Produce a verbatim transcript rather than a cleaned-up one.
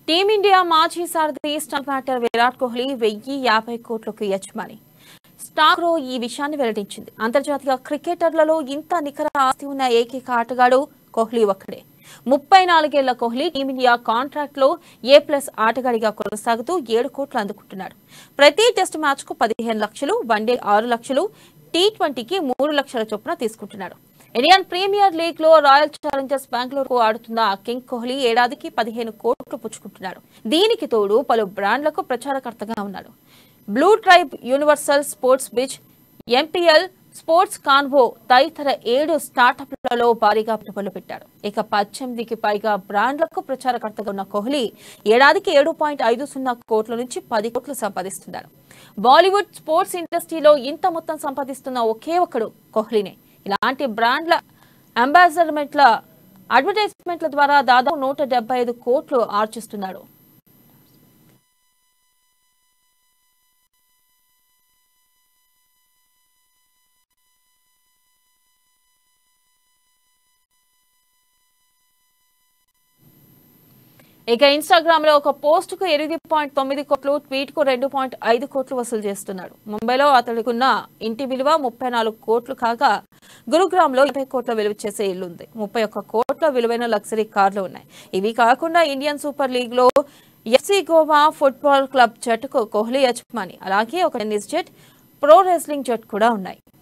Team India మాజీ సారథి star batter Virat Kohli వెయ్యి యాభై కోట్లకు యజమాని. స్టాక్రో ఈ విషయాన్ని వెల్లడించింది. అంతర్జాతీయ క్రికెటర్లలో ఇంత నికర ఆస్తి ఉన్న ఏకైక ఆటగాడు కోహ్లీ ఒక్కడే. ముప్పై నాలుగేళ్ల కోహ్లీ టీమిండియా కాంట్రాక్ట్ లో ఏ ప్లస్ ఆటగాడిగా కొనసాగుతూ ఏడు కోట్లు అందుకుంటున్నాడు. ప్రతి టెస్ట్ మ్యాచ్ కు పదిహేను లక్షలు, వన్డే ఆరు లక్షలు, టీ ట్వంటీకి మూడు లక్షల చొప్పున తీసుకుంటున్నాడు. ఇండియన్ ప్రీమియర్ లీగ్ లో రాయల్ ఛాలెంజర్స్ బెంగళూరుకు ఆడుతున్న కింగ్ కోహ్లీ ఏడాదికి పదిహేను కోట్లు పుచ్చుకుంటున్నాడు. దీనికి తోడు పలు బ్రాండ్లకు ప్రచారకర్తగా ఉన్నాడు. Blue Tribe, Universal Sportsbiz, MPL, Sports Convo తదితర ఏడు స్టార్టప్లలో భారీగా పెట్టుబడులు పెట్టాడు. ఇక పద్దెనిమిదికి పైగా బ్రాండ్లకు ప్రచారకర్తగా ఉన్న కోహ్లీ ఏడాదికి ఏడు పాయింట్ ఐదు సున్నా కోట్ల నుంచి పది కోట్లు సంపాదిస్తున్నాడు. బాలీవుడ్ స్పోర్ట్స్ ఇండస్ట్రీలో ఇంత మొత్తం సంపాదిస్తున్న ఒకే ఒక్కడు కోహ్లీనే. ఇలాంటి బ్రాండ్ల అంబాసిడర్మెంట్ల అడ్వర్టైజ్మెంట్ల ద్వారా దాదాపు నూట డెబ్బై ఐదు కోట్లు ఆర్జిస్తున్నాడు. ఇక ఇన్స్టాగ్రామ్ లో ఒక పోస్ట్ కు ఎనిమిది పాయింట్ తొమ్మిది కోట్లు, ట్వీట్ కు రెండు పాయింట్ ఐదు కోట్లు వసూలు చేస్తున్నాడు. ముంబైలో అతడికున్న ఇంటి విలువ ముప్పై నాలుగు కోట్లు కాగా గురుగ్రామ్ లో యాభై కోట్ల విలువ చేసే ఇల్లుంది. ముప్పై ఒక్క కోట్ల విలువైన లగ్జరీ కార్లు ఉన్నాయి. ఇవి కాకుండా ఇండియన్ సూపర్ లీగ్ లో ఎఫ్సీ గోవా ఫుట్బాల్ క్లబ్ జట్టుకు కోహ్లీ యజమాని. అలాగే ఒక టెన్నిస్ జట్, ప్రో రెస్లింగ్ జట్ కూడా ఉన్నాయి.